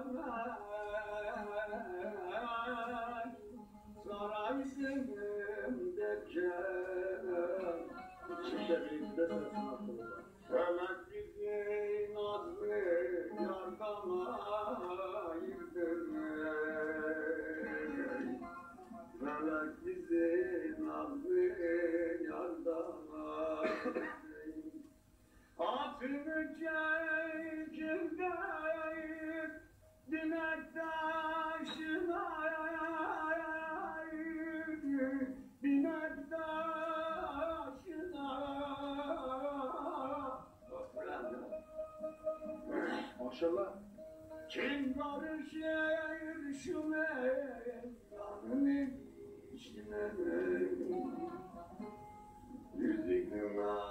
Saraysınımdaki içinde birlikte sensin akıllı. Felek bizi nazlı yargana yıktırır. Felek bizi nazlı yardana yıktırır. Atını çekildeyip dilek taşına dilek taşına maşallah. Kim barışır şu meydanın içine yüzükler